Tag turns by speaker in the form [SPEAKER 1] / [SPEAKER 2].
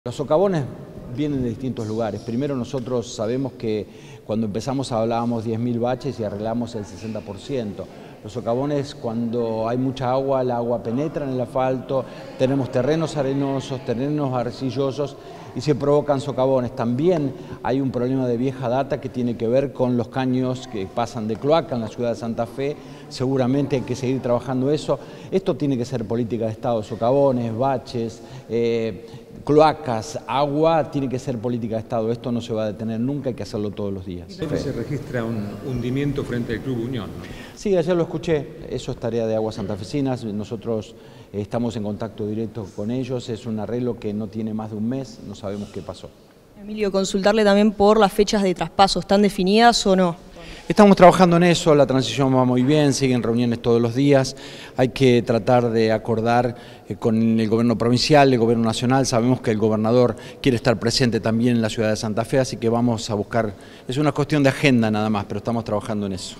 [SPEAKER 1] Los socavones vienen de distintos lugares. Primero, nosotros sabemos que cuando empezamos hablábamos 10.000 baches y arreglamos el 60%. Los socavones, cuando hay mucha agua, el agua penetra en el asfalto, tenemos terrenos arenosos, terrenos arcillosos y se provocan socavones. También hay un problema de vieja data que tiene que ver con los caños que pasan de cloaca en la ciudad de Santa Fe. Seguramente hay que seguir trabajando eso. Esto tiene que ser política de Estado, socavones, baches, cloacas, agua, tiene que ser política de Estado. Esto no se va a detener nunca, hay que hacerlo todos los días.
[SPEAKER 2] Se registra un hundimiento frente al Club Unión, ¿no?
[SPEAKER 1] Sí, ayer lo escuché, eso es tarea de Aguas Santafesinas, nosotros estamos en contacto directo con ellos, es un arreglo que no tiene más de un mes, no sabemos qué pasó.
[SPEAKER 3] Emilio, consultarle también por las fechas de traspaso, ¿están definidas o no?
[SPEAKER 1] Estamos trabajando en eso, la transición va muy bien, siguen reuniones todos los días, hay que tratar de acordar con el gobierno provincial, el gobierno nacional, sabemos que el gobernador quiere estar presente también en la ciudad de Santa Fe, así que vamos a buscar, es una cuestión de agenda nada más, pero estamos trabajando en eso.